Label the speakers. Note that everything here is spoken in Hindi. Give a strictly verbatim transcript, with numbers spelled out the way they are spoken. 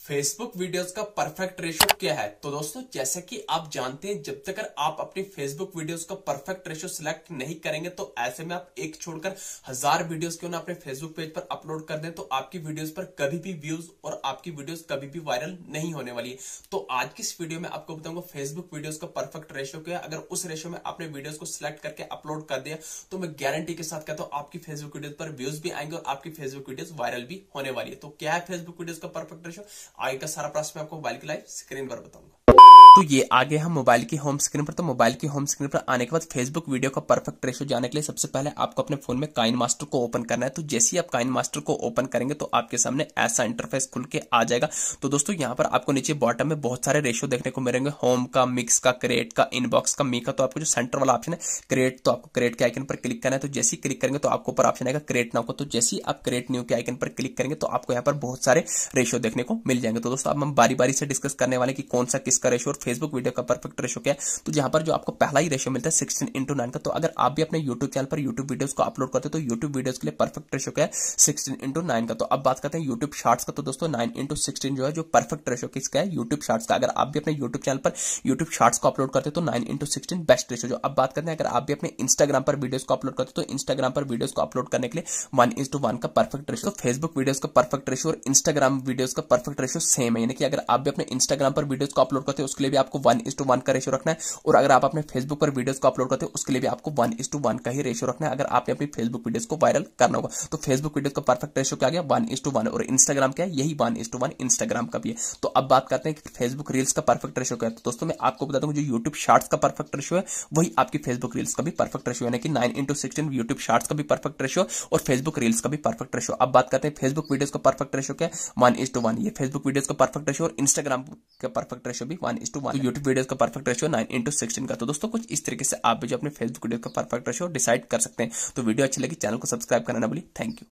Speaker 1: फेसबुक वीडियोस का परफेक्ट रेशो क्या है। तो दोस्तों जैसे कि आप जानते हैं, जब तक आप अपनी फेसबुक वीडियोस का परफेक्ट रेशो सिलेक्ट नहीं करेंगे तो ऐसे में आप एक छोड़कर हजार वीडियोस क्यों ना अपने फेसबुक पेज पर अपलोड कर दें तो आपकी वीडियोस पर कभी भी व्यूज और आपकी वीडियोस कभी भी वायरल नहीं होने वाली है। तो आज की इस वीडियो में आपको बताऊंगा फेसबुक वीडियोस का परफेक्ट रेशो क्या है। अगर उस रेशो में आपने वीडियोस को सिलेक्ट करके अपलोड कर दिया तो मैं गारंटी के साथ कहता हूं आपकी फेसबुक वीडियोस पर व्यूज भी आएंगे और आपकी फेसबुक वीडियोस वायरल भी होने वाली है। तो क्या है फेसबुक वीडियोस का परफेक्ट रेशो, आगे का सारा प्रश्न मैं आपको मोबाइल की लाइव स्क्रीन पर बताऊंगा। तो ये आगे हम मोबाइल की होम स्क्रीन पर। तो मोबाइल की होम स्क्रीन पर आने के बाद फेसबुक वीडियो का परफेक्ट रेशो जाने के लिए सबसे पहले आपको अपने फोन में काइन मास्टर को ओपन करना है। तो जैसे ही आप काइन मास्टर को ओपन करेंगे तो आपके सामने ऐसा इंटरफेस खुल के आ जाएगा। तो दोस्तों यहाँ पर आपको नीचे बॉटम में बहुत सारे रेशो देखने को मिलेंगे, होम का, मिक्स का, क्रिएट का, इनबॉक्स का, मी का। तो आपको जो सेंटर वाला ऑप्शन है क्रिएट, तो आपको क्रिएट के आइकन पर क्लिक करना है। तो जैसे ही क्लिक करेंगे तो आपको ऊपर ऑप्शन आएगा क्रिएट नाउ को। तो जैसे ही आप क्रिएट न्यू के आइकन पर क्लिक करेंगे तो आपको यहाँ पर बहुत सारे रेशो देखने को मिल जाएंगे। तो दोस्तों अब हम बारी बारी से डिस्कस करने वाले कि कौन सा किसका रेशो और फेसबुक वीडियो का परफेक्ट रेशो क्या है। तो जहां पर जो आपको पहला ही रेशो मिलता है सिक्सटीन इंटू नाइन का। तो अगर आप भी अपने यूट्यूब चैनल पर यूट्यूब वीडियोस को अपलोड करते हो तो यूट्यूब वीडियोस के लिए परफेक्ट रेशो क्या है, सिक्सटीन इंटू नाइन का। तो अब बात करते हैं यूट्यूब शॉर्ट्स का। तो दोस्तों नाइन इंटू सिक्सटीन जो है जो परफेक्ट रेशो किसका है, यूट्यूब शॉर्ट्स का। अगर आप भी अपने यूट्यूब चैनल पर यूट्यूब शॉर्ट्स को अपलोड करते हो तो nine into sixteen best ratio. जो अब बात करते हैं अगर आप भी अपने इंस्टाग्राम पर वीडियोस को अपलोड करते हो तो इंस्टाग्राम पर वीडियोस को अपलोड करने के लिए वन इज टू वन का परफेक्ट रेशो। तो फेसबुक वीडियोस का परफेक्ट रेशो और इंस्टाग्राम वीडियोस का परफेक्ट रेशो सेम है, यानी कि अगर आप भी अपने इंस्टाग्राम पर वीडियोस को अपलोड करते हो उसके लिए भी आपको वन इज टू वन का रेशो रखना है, और अगर आप अपने फेसबुक पर वीडियोस को अपलोड करते हो उसके लिए भी आपको वन इज टू वन का ही रेशो रखना है अगर आपने अपनी फेसबुक वीडियोस को वायरल करना होगा। तो फेसबुक वीडियोस का परफेक्ट रेशो क्या गया, वन इज टू वन। और इंस्टाग्राम क्या है, यही one is to one Instagram का भी है। तो अब बात करते हैं कि फेसबुक रील्स का परफेक्ट रेशो क्या है। तो दोस्तों मैं आपको बता दूं जो यूट्यूब शॉर्ट्स का परफेक्ट रेशो है वही आपकी फेसबुक रील्स का भी परफेक्ट रेशो है, यानी कि nine into sixteen YouTube shorts का भी परफेक्ट रेशो और फेसबुक रील्स का भी परफेक्ट रेशो। अब बात करते हैं फेसबुक वीडियोस का परफेक्ट रेशो क्या है, वन इज टू वन। ये फेसबुक वीडियोस का परफेक्ट रेशो और इंस्टाग्राम का परफेक्ट रेशो भी one is to one. YouTube videos का perfect ratio nine into sixteen का। तो दोस्तों कुछ इस तरीके से आप भी जो अपने फेसबुक वीडियो का परफेक्ट रेशो डिसाइड कर सकते हैं। तो वीडियो अच्छी लगी चैनल को सब्सक्राइब करना ना भूलिए। Thank you.